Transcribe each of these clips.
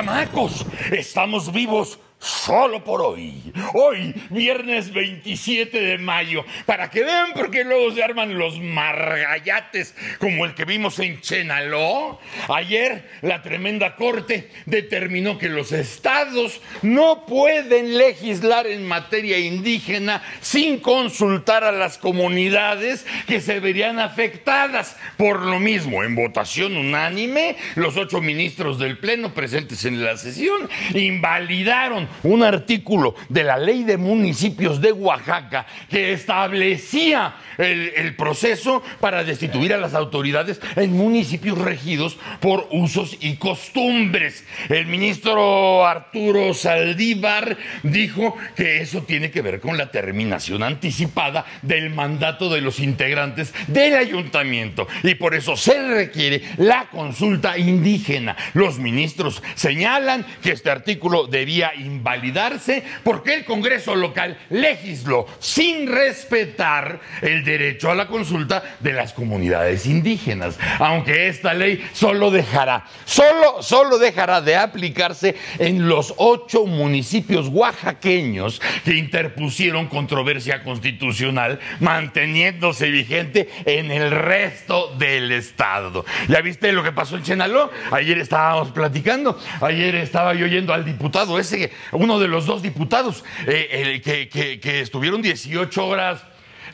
Chamacos, estamos vivos solo por hoy. Hoy, viernes 27 de mayo. Para que vean por qué luego se arman los margallates como el que vimos en Chenaló. Ayer, la tremenda corte determinó que los estados no pueden legislar en materia indígena sin consultar a las comunidades que se verían afectadas. Por lo mismo, en votación unánime, los 8 ministros del Pleno presentes en la sesión invalidaron un artículo de la Ley de Municipios de Oaxaca que establecía el proceso para destituir a las autoridades en municipios regidos por usos y costumbres. El ministro Arturo Saldívar dijo que eso tiene que ver con la terminación anticipada del mandato de los integrantes del ayuntamiento y por eso se requiere la consulta indígena. Los ministros señalan que este artículo debía invalidarse porque el Congreso local legisló sin respetar el derecho a la consulta de las comunidades indígenas, aunque esta ley solo dejará de aplicarse en los 8 municipios oaxaqueños que interpusieron controversia constitucional, manteniéndose vigente en el resto del estado. ¿Ya viste lo que pasó en Chenaló? Ayer estábamos platicando, ayer estaba yo oyendo al diputado ese, uno de los 2 diputados que estuvieron 18 horas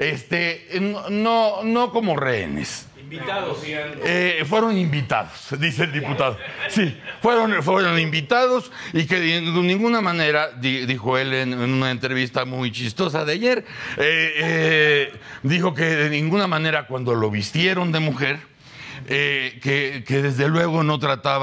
no como rehenes. Invitados. Fueron invitados, dice el diputado. Sí, fueron invitados y que de ninguna manera, dijo él en una entrevista muy chistosa de ayer, dijo que de ninguna manera cuando lo vistieron de mujer, que desde luego no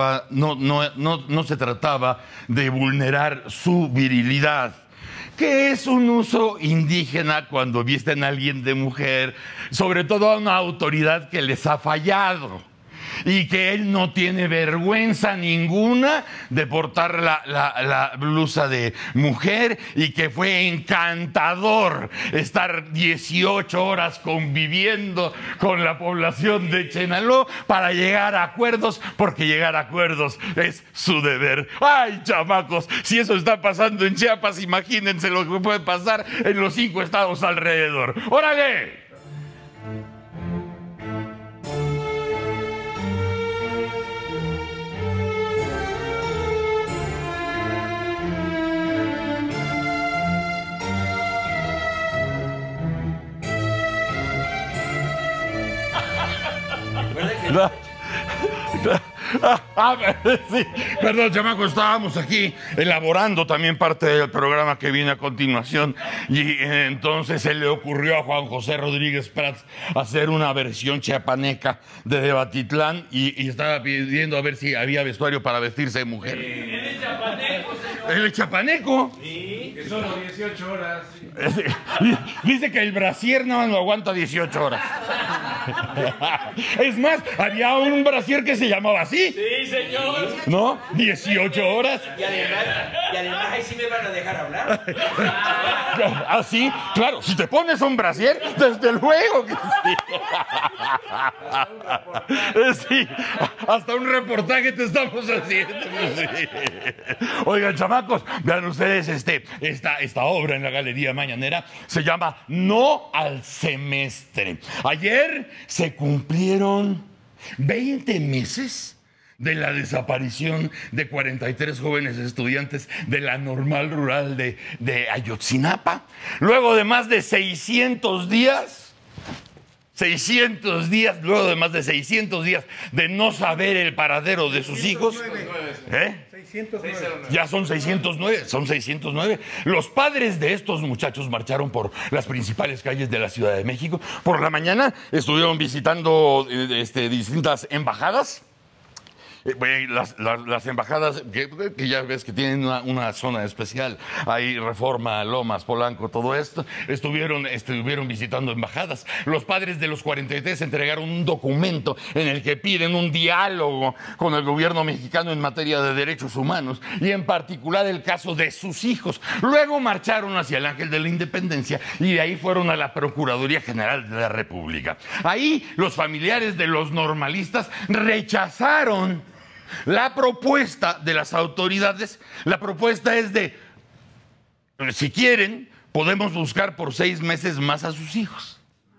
se trataba de vulnerar su virilidad, que es un uso indígena cuando visten a alguien de mujer, sobre todo a una autoridad que les ha fallado, y que él no tiene vergüenza ninguna de portar la blusa de mujer y que fue encantador estar 18 horas conviviendo con la población de Chenaló para llegar a acuerdos, porque llegar a acuerdos es su deber. ¡Ay, chamacos! Si eso está pasando en Chiapas, imagínense lo que puede pasar en los 5 estados alrededor. ¡Órale! Sí, perdón, chamaco, estábamos aquí elaborando también parte del programa que viene a continuación y entonces se le ocurrió a Juan José Rodríguez Prats hacer una versión chiapaneca de Debatitlán y estaba pidiendo a ver si había vestuario para vestirse de mujer. ¿El chapaneco? ¿El chapaneco? Sí, que son 18 horas. Dice que el brasier no lo aguanta 18 horas. Es más, había un brasier que se llamaba así. Sí, señor. ¿No? 18 horas. Y además ahí sí me van a dejar hablar. ¿Ah, sí? Claro, si te pones un brasier, desde luego que sí. Sí, hasta un reportaje te estamos haciendo. Sí. Oigan, chamacos, vean ustedes esta obra en la Galería Mañanera. Se llama No al Semestre. Ayer se cumplieron 20 meses de la desaparición de 43 jóvenes estudiantes de la Normal Rural de Ayotzinapa. Luego de más de 600 días, luego de más de 600 días de no saber el paradero de sus hijos. 609. Ya son 609. Los padres de estos muchachos marcharon por las principales calles de la Ciudad de México. Por la mañana estuvieron visitando distintas embajadas. Las embajadas, que ya ves que tienen una zona especial, ahí Reforma, Lomas, Polanco, todo esto, estuvieron visitando embajadas. Los padres de los 43 entregaron un documento en el que piden un diálogo con el gobierno mexicano en materia de derechos humanos y en particular el caso de sus hijos. Luego marcharon hacia el Ángel de la Independencia y de ahí fueron a la Procuraduría General de la República. Ahí los familiares de los normalistas rechazaron La propuesta de las autoridades, la propuesta es de, si quieren, podemos buscar por 6 meses más a sus hijos.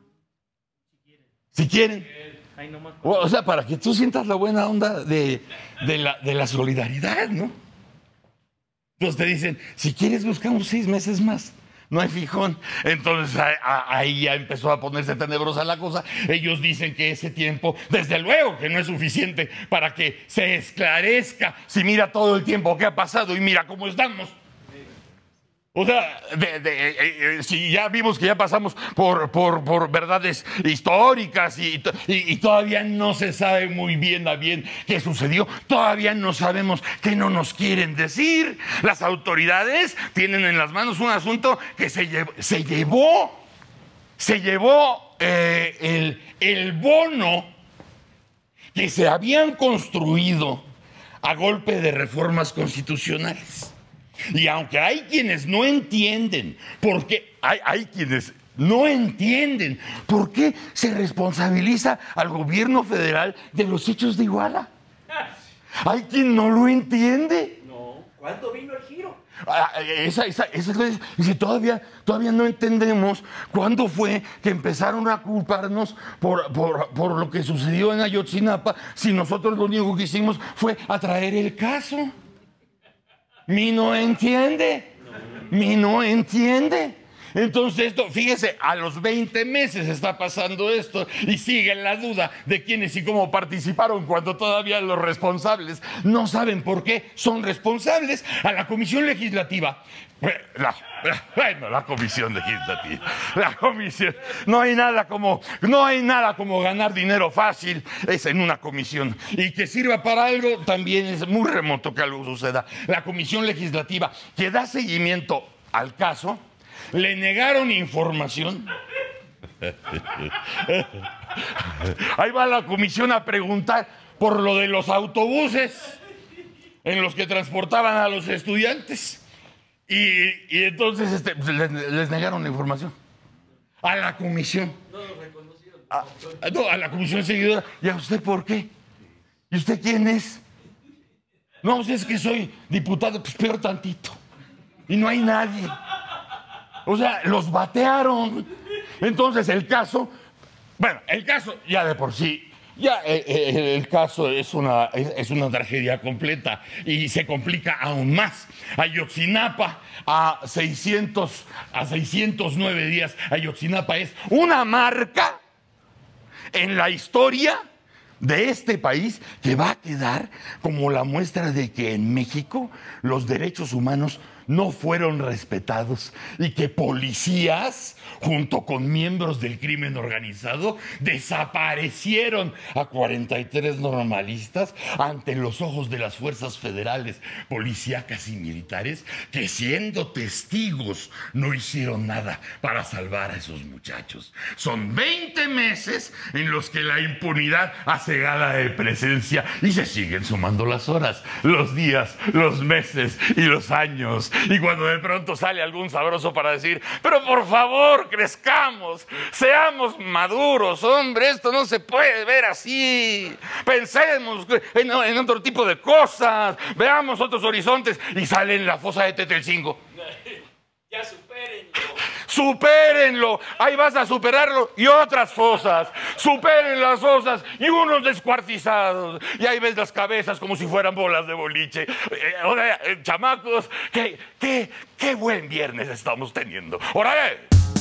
Si quieren. O sea, para que tú sientas la buena onda de la solidaridad, ¿no? Entonces te dicen, si quieres buscamos 6 meses más. No hay fijón. Entonces ahí ya empezó a ponerse tenebrosa la cosa. Ellos dicen que ese tiempo, desde luego que no es suficiente para que se esclarezca. Si mira todo el tiempo que ha pasado y mira cómo estamos. O sea, si ya vimos que ya pasamos por verdades históricas y todavía no se sabe muy bien a bien qué sucedió, todavía no sabemos qué no nos quieren decir. Las autoridades tienen en las manos un asunto que se llevó el bono que se habían construido a golpe de reformas constitucionales. Y aunque hay quienes no entienden por qué, hay quienes no entienden por qué se responsabiliza al gobierno federal de los hechos de Iguala. Hay quien no lo entiende. No. ¿Cuándo vino el giro? Dice, todavía no entendemos cuándo fue que empezaron a culparnos por lo que sucedió en Ayotzinapa, si nosotros lo único que hicimos fue atraer el caso. Mi no entiende. Entonces esto, fíjese, a los 20 meses está pasando esto y sigue la duda de quiénes y cómo participaron cuando todavía los responsables no saben por qué son responsables. A la Comisión Legislativa, la Comisión Legislativa, no hay nada como ganar dinero fácil, es en una comisión, y que sirva para algo también es muy remoto que algo suceda. La Comisión Legislativa que da seguimiento al caso, le negaron información. Ahí va la comisión a preguntar por lo de los autobuses en los que transportaban a los estudiantes. Y entonces les negaron la información. A la comisión. No lo reconocieron. A la comisión seguidora. ¿Y a usted por qué? ¿Y usted quién es? No, pues es que soy diputado, pues peor tantito. Y no hay nadie. O sea, los batearon. Entonces el caso ya de por sí, ya el caso es una tragedia completa y se complica aún más. Ayotzinapa a 609 días, Ayotzinapa es una marca en la historia de este país que va a quedar como la muestra de que en México los derechos humanos no fueron respetados y que policías, junto con miembros del crimen organizado, desaparecieron a 43 normalistas ante los ojos de las fuerzas federales, policíacas y militares, que siendo testigos no hicieron nada para salvar a esos muchachos. Son 20 meses en los que la impunidad hace gala de presencia y se siguen sumando las horas, los días, los meses y los años. Y cuando de pronto sale algún sabroso para decir, pero por favor, crezcamos, seamos maduros, hombre, esto no se puede ver así. Pensemos en otro tipo de cosas, veamos otros horizontes, y sale en la fosa de Tetelcingo. Ya supérenlo. Supérenlo, ahí vas a superarlo y otras fosas. Superen las fosas y unos descuartizados. Y ahí ves las cabezas como si fueran bolas de boliche. Chamacos, qué buen viernes estamos teniendo. ¡Órale!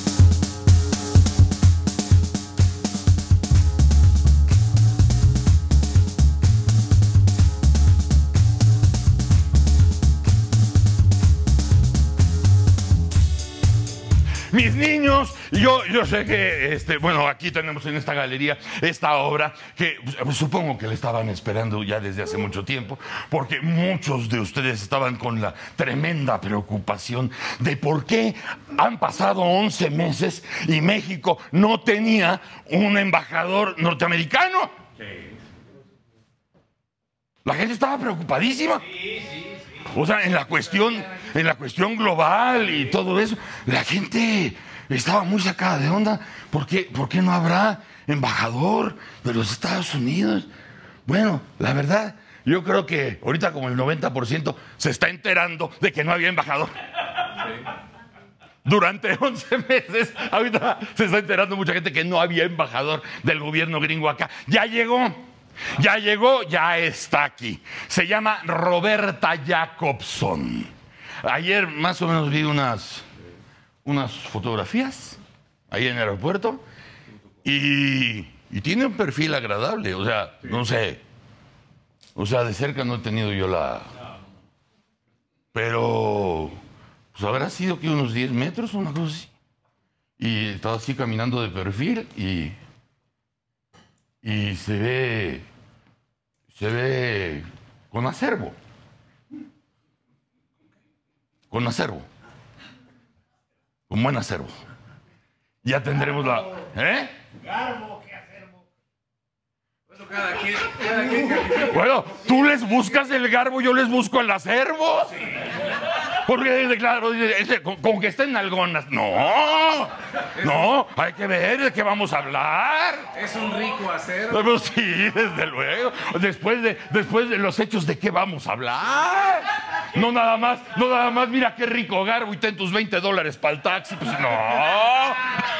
Mis niños, yo sé que, bueno, aquí tenemos en esta galería esta obra que pues, supongo que la estaban esperando ya desde hace mucho tiempo, porque muchos de ustedes estaban con la tremenda preocupación de por qué han pasado 11 meses y México no tenía un embajador norteamericano. Sí. La gente estaba preocupadísima. Sí. O sea, en la cuestión global y todo eso, la gente estaba muy sacada de onda. ¿Por qué no habrá embajador de los Estados Unidos? Bueno, la verdad Yo creo que ahorita como el 90% se está enterando de que no había embajador. Durante 11 meses, ahorita se está enterando mucha gente que no había embajador del gobierno gringo acá. Ya llegó, ya está aquí. Se llama Roberta Jacobson. Ayer más o menos vi unas fotografías ahí en el aeropuerto y tiene un perfil agradable. O sea, no sé. O sea, de cerca no he tenido yo la... Pero... pues habrá sido que unos 10 metros o una cosa así. Y estaba así caminando de perfil y se ve con acervo. Con acervo. Con buen acervo. Ya tendremos la... ¿Eh? Garbo, qué acervo. Bueno, cada quien califica. Bueno, tú les buscas el garbo, yo les busco el acervo. Sí. Porque, claro, con que estén algonas. No, hay que ver de qué vamos a hablar. Es un rico acero. Pues sí, desde luego. Después de los hechos, ¿de qué vamos a hablar? No nada más, mira qué rico garbo y ten tus $20 para el taxi. Pues no.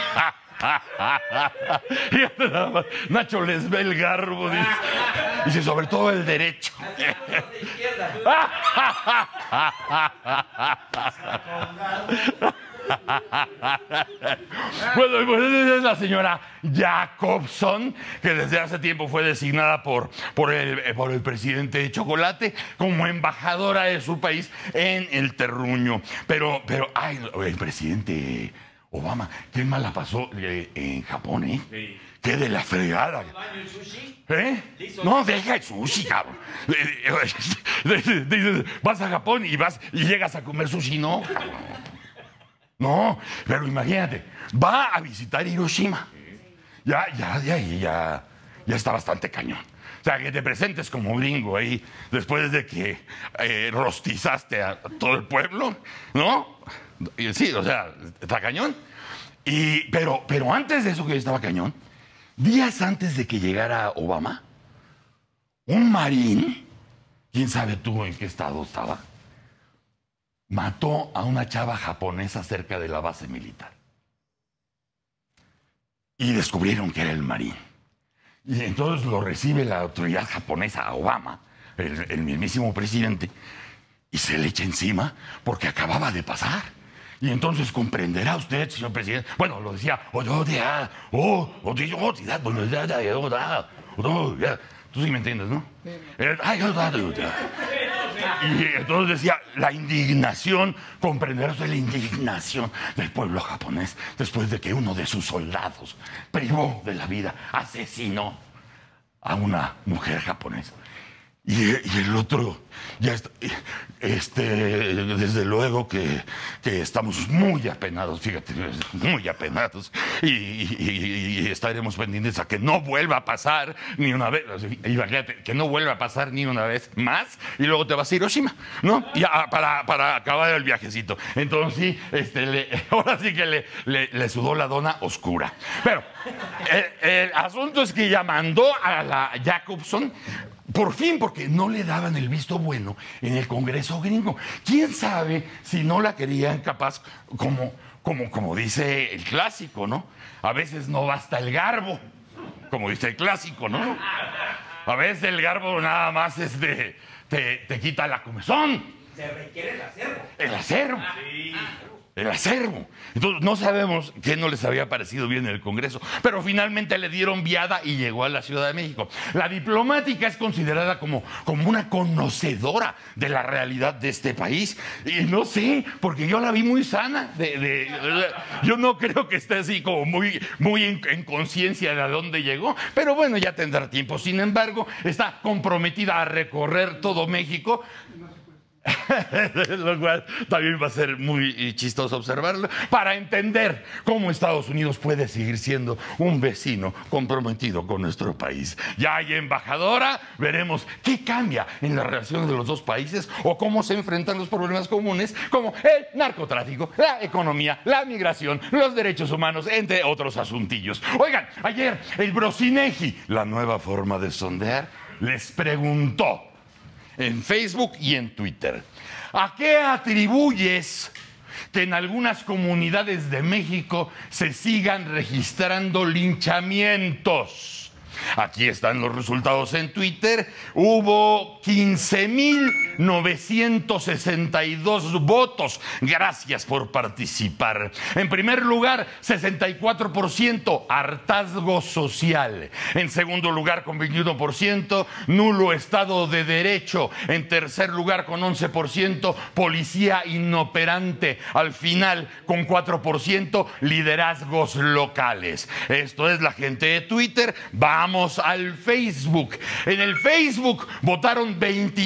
Fíjate nada más. Nacho les ve el garbo, dice sobre todo el derecho. Bueno, pues esa es la señora Jacobson, que desde hace tiempo fue designada por el presidente Chocolate como embajadora de su país en el terruño. Pero, ay, el presidente Obama, qué mal la pasó en Japón, ¿eh? Sí. Qué de la fregada. ¿El sushi? ¿Eh? No, deja el sushi, cabrón. Dices, vas a Japón y llegas a comer sushi, no. No, pero imagínate, va a visitar Hiroshima. Ya está bastante cañón. O sea, que te presentes como gringo ahí después de que rostizaste a todo el pueblo, ¿no? Sí, o sea, está cañón. Pero antes de eso que estaba cañón, días antes de que llegara Obama, un marín, quién sabe tú en qué estado estaba, mató a una chava japonesa cerca de la base militar. Y descubrieron que era el marín. Y entonces lo recibe la autoridad japonesa a Obama, el mismísimo presidente, y se le echa encima porque acababa de pasar. Y entonces comprenderá usted, señor presidente. Bueno, lo decía. Tú sí me entiendes, ¿no? Y entonces decía, la indignación, comprenderá usted la indignación del pueblo japonés después de que uno de sus soldados privó de la vida, asesinó a una mujer japonesa. Y el otro, ya está, desde luego que estamos muy apenados, fíjate, muy apenados, y estaremos pendientes a que no vuelva a pasar ni una vez, imagínate, que no vuelva a pasar ni una vez más, y luego te vas a Hiroshima, ¿no? Ya, para acabar el viajecito. Entonces, sí, ahora sí que le sudó la dona oscura. Pero el asunto es que ya mandó a la Jacobson. Por fin, porque no le daban el visto bueno en el Congreso gringo. ¿Quién sabe si no la querían capaz, como dice el clásico, ¿no? A veces no basta el garbo, como dice el clásico, ¿no? A veces el garbo nada más te quita la comezón. Se requiere el acervo. El acervo. Sí. El acervo. Entonces, no sabemos qué no les había parecido bien en el Congreso, pero finalmente le dieron viada y llegó a la Ciudad de México. La diplomática es considerada como una conocedora de la realidad de este país. Y no sé, porque yo la vi muy sana. Yo no creo que esté así como muy en conciencia de a dónde llegó, pero bueno, ya tendrá tiempo. Sin embargo, está comprometida a recorrer todo México. Lo cual también va a ser muy chistoso observarlo, para entender cómo Estados Unidos puede seguir siendo un vecino comprometido con nuestro país. Ya hay embajadora, veremos qué cambia en las relaciones de los dos países o cómo se enfrentan los problemas comunes como el narcotráfico, la economía, la migración, los derechos humanos, entre otros asuntillos. Oigan, ayer el Brosinegi, la nueva forma de sondear, les preguntó en Facebook y en Twitter. ¿A qué atribuyes que en algunas comunidades de México se sigan registrando linchamientos? Aquí están los resultados en Twitter. Hubo 15,962 votos. Gracias por participar. En primer lugar, 64% hartazgo social. En segundo lugar, con 21%, nulo Estado de Derecho. En tercer lugar, con 11%, policía inoperante. Al final, con 4%, liderazgos locales. Esto es la gente de Twitter. Vamos al Facebook. En el Facebook votaron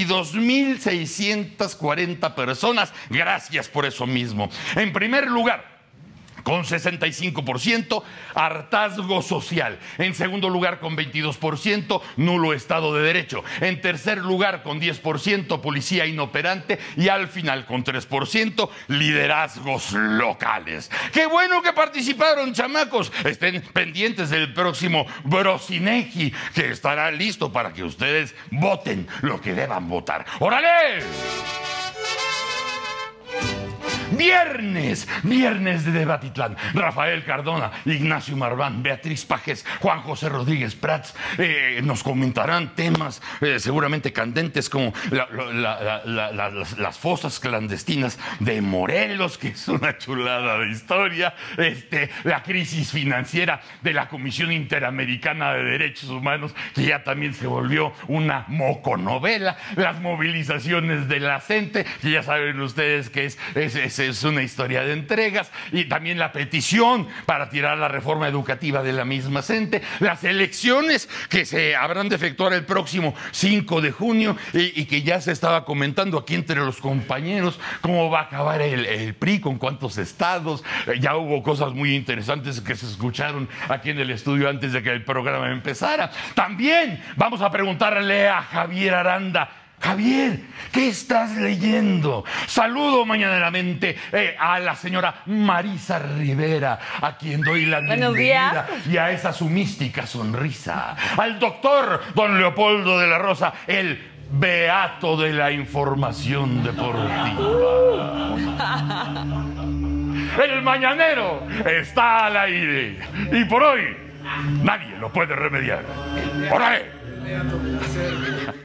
22,640 personas. Gracias por eso mismo. En primer lugar, con 65%, hartazgo social. En segundo lugar, con 22%, nulo Estado de Derecho. En tercer lugar, con 10%, policía inoperante. Y al final, con 3%, liderazgos locales. ¡Qué bueno que participaron, chamacos! Estén pendientes del próximo Brosinegi, que estará listo para que ustedes voten lo que deban votar. ¡Órale! Viernes de Debatitlán. Rafael Cardona, Ignacio Marván, Beatriz Pajes, Juan José Rodríguez Prats nos comentarán temas seguramente candentes como las fosas clandestinas de Morelos, que es una chulada de historia, la crisis financiera de la Comisión Interamericana de Derechos Humanos, que ya también se volvió una moconovela, las movilizaciones de la CENTE, que ya saben ustedes que es una historia de entregas, y también la petición para tirar la reforma educativa de la misma CENTE, las elecciones que se habrán de efectuar el próximo 5 de junio y que ya se estaba comentando aquí entre los compañeros cómo va a acabar el PRI, con cuántos estados. Ya hubo cosas muy interesantes que se escucharon aquí en el estudio antes de que el programa empezara. También vamos a preguntarle a Javier Aranda: Javier, ¿qué estás leyendo? Saludo mañaneramente a la señora Marisa Rivera, a quien doy la bienvenida, y a esa su mística sonrisa. Al doctor don Leopoldo de la Rosa, el beato de la información deportiva. El mañanero está al aire y por hoy nadie lo puede remediar. ¡Órale!